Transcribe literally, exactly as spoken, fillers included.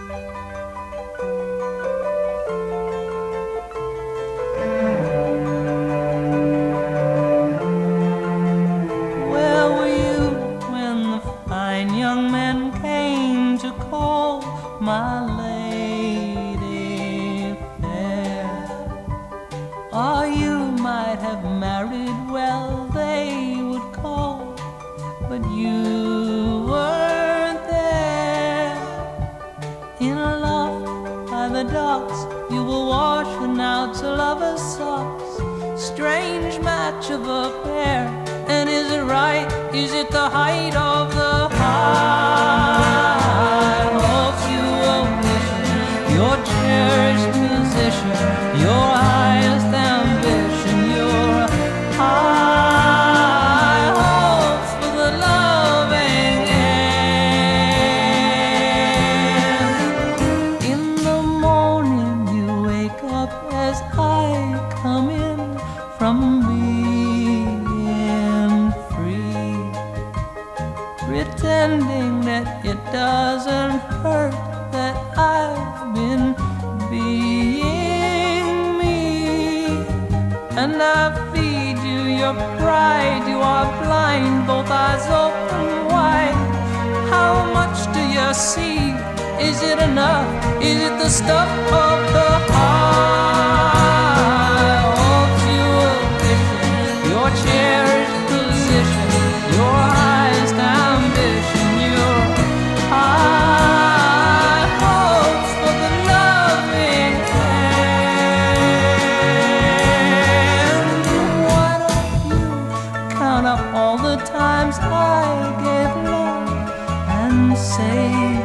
Where were you when the fine young men came to call my lady fair? Or you might have married well, they would call, but you weren't there. In a loft by the docks, you were washing out to lovers' socks, strange match of a pair. And is it right? Is it the height of the high hopes you were wishing, your cherished position, your highest ambition, your high hopes for the loving end? In the morning you wake up as I come in from being free, pretending that it doesn't hurt that I've been being me. And I feed you your pride, you are blind, both eyes open wide. How much do you see? Is it enough? Is it the stuff of the high hopes you were wishing, your cherished position, your highest ambition, your high hopes for the loving hand? Why don't you count up all the times I gave love and say